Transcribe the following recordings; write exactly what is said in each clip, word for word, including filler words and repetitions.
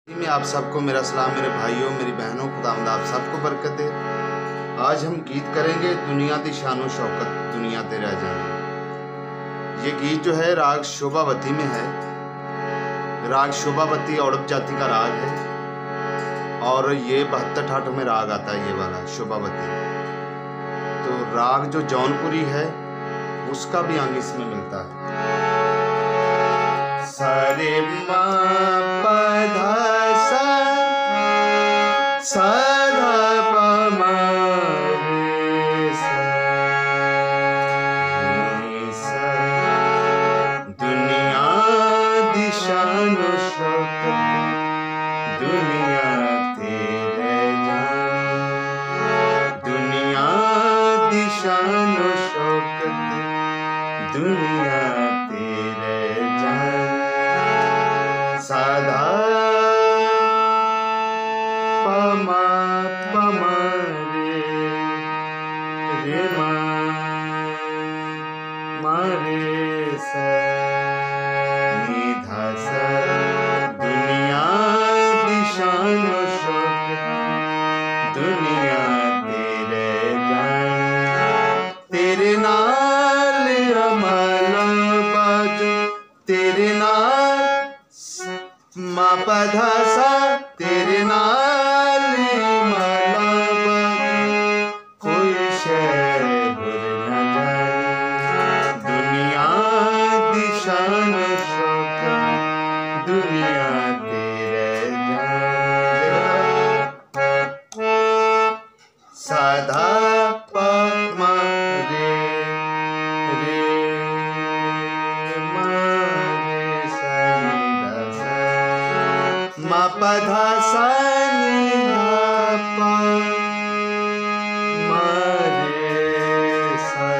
में आप सबको मेरा सलाम, मेरे भाइयों मेरी बहनों, खुदावंद आप सबको बरकत दे। आज हम गीत करेंगे दुनिया दी शानो शौकत दुनिया ते रह जानी। ये गीत जो है राग शोभावती में है। राग शोभावती औड़प जाति का राग है और ये बहत्तर ठाठों में राग आता है, ये वाला शोभावती। तो राग जो जौनपुरी है उसका भी अंग इसमें मिलता है। सारे मा पधा सा सा धा पा मा रे सा रे सा। दुनिया दी शानो शौकत दुनिया तेरे जानी। दुनिया दी शानो शौकत दुनिया तेरे जानी। साधा पमा पमा रे रे मा मा रे सा नी धा सा। दुनिया दी शानो शौकत दुनिया तेरे जानी। तेरे नाल अमला बाजो तेरे नाल मा पधा सा तेरे नाल माला बाजो कोई शहर न जाए। दुनिया दी शान शौकत दुनिया तेरे जाए। साधा पा मा रे रे मा रे सा नी धा सा मा पधा सा नी धा पा मा रे सा।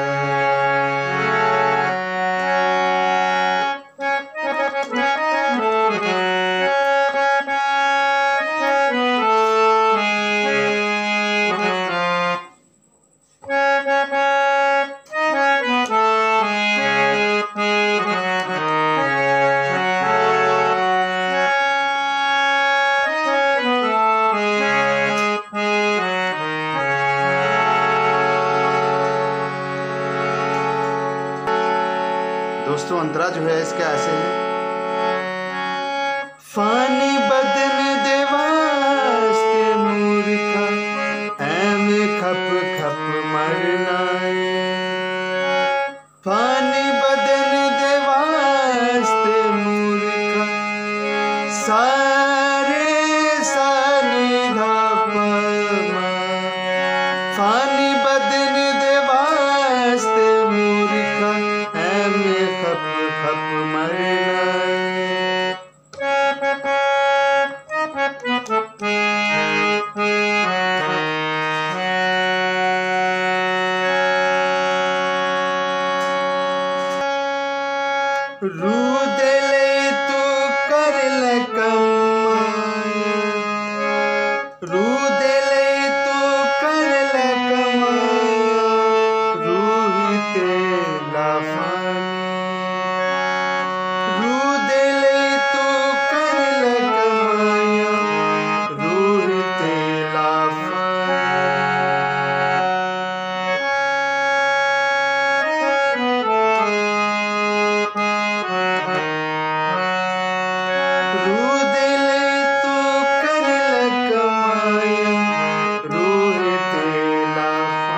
दोस्तों अंतरा जो है इसका ऐसे है। फानी बदन दे वास्ते मूर्खा ऐमे खप खप मरना है। फानी बदन दे वास्ते मूर्खा सारे सानी धा पमा। फानी बदन दे वास्ते मूर्खा ऐमे खप खप मरना रू दे ले तू कर ले कमाया। रू दे ले तू कर ले कमाया रूही तेला फानी। रू दे ले तू कर ले कमाया रूही तेला फानी। रू दे ले तू कर ले कमाया रूही तेला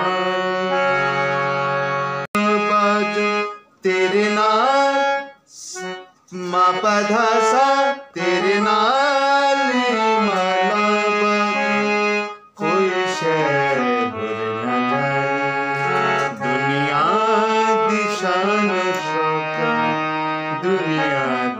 फानी। बाजो तेरे नाल मा पधा सा तेरे नाल माला बाजो कोई शहर न जाए। दुनिया दी शान शौकत दुनिया